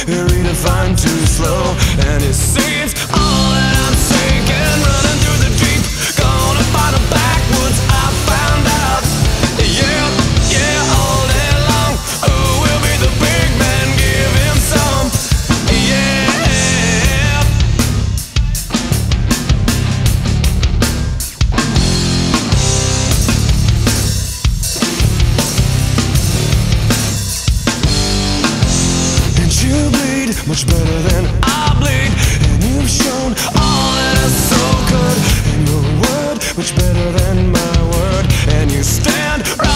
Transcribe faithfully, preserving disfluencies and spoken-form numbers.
redefined too slow. And it seems all that I'm sinking, running through the deep, gonna find a backwoods, I found out. Yeah, yeah, all day long, who will be the big man, give him some. Yeah. And you bleed much better than I bleed, and you've shown all that is so good, and your word much better than my word, and you stand right